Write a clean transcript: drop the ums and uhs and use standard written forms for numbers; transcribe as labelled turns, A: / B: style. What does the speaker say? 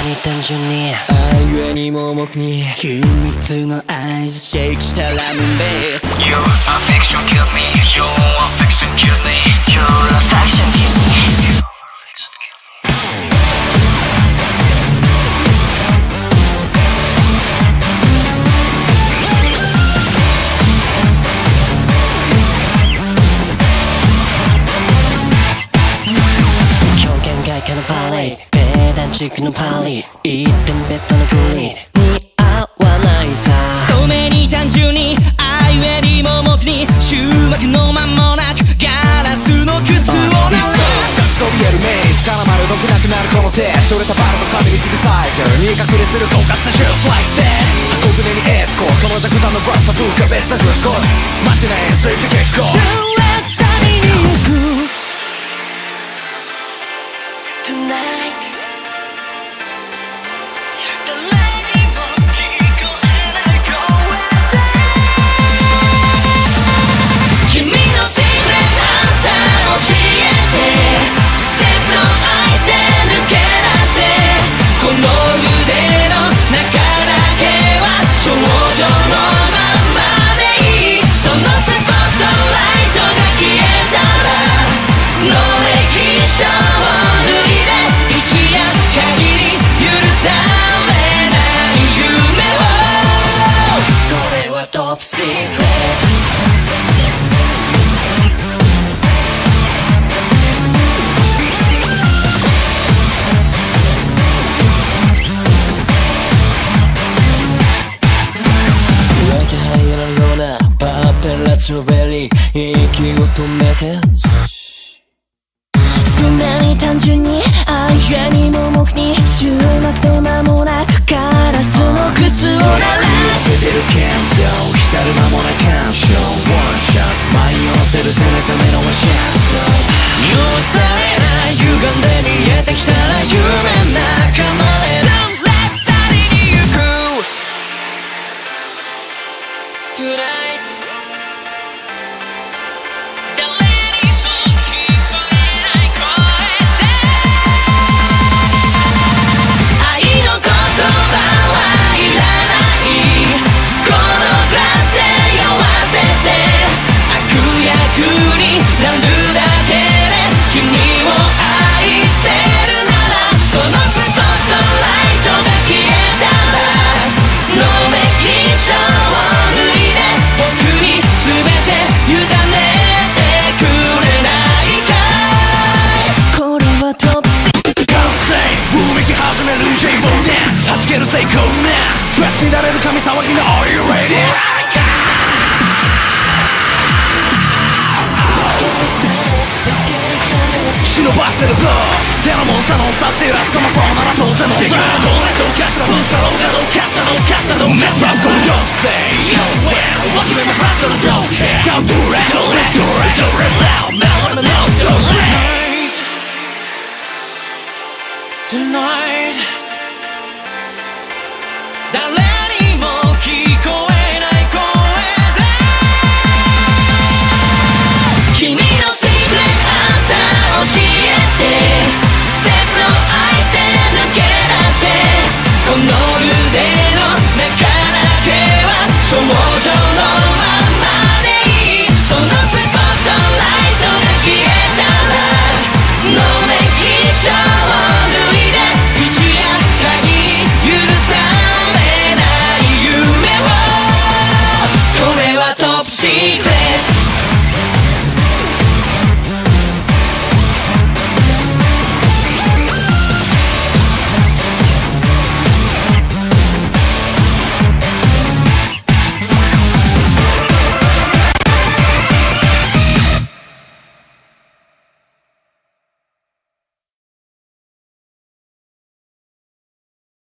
A: に単純に愛ゆえに盲目に秘密の合図シェイクしたラムベース
B: Your affection kill me Your affection kill me Your affection kill me Your affection kill me
A: 外貨のパレードペダンチックのパリ一点ベッドのグリー似合わないさ透明に単純に愛ゆえに盲目に終幕の間もなくガラスの靴を鳴らす
C: そびえるメイス絡まるどくなくなるこの手しょれたバルの壁に吊るされてる見隠れする狡猾さ Just like that 箱舟にエースコーその弱弾のバッファブーカベスタドレスコードマッチな演出で結構
A: Tonight
B: 君のシークレットアンサー教えてステップのアイスで抜け出してこの腕の中だけは少女のままでいいそのスポットライトが消えたらノーエキション抜いて一夜限り許されない夢をこれはトップシークレット
A: チョベリー息を止めて
D: そんなに単純に愛ゆえに盲目に終幕の間もなくガラスの靴を鳴らす
C: せてる剣道浸る間もない干渉 One shot 舞い寄せる背中目のワシャン
A: 許されない歪んで見えてきたら夢仲間で
B: Don't let that in you
A: Tonight
B: なるだけで君を愛せるならそのスポットライトが消えたらノーメキションを脱いで僕に全て委ねてくれないかい
D: これはトップ
C: 完成ブーメキ始める J ボーデン弾ける成功なドレス乱れる神騒ぎの Are you ready? 忍ばせるぞ手のモンスターの去って揺らすこのそうなら当然の敵はどうなどうかしたらどうしたろうがどうかしたどうかしたどうかしたこのよせよわき目もフラストのどうか Don't do it, don't let do it, do it loud Now let me know, don't let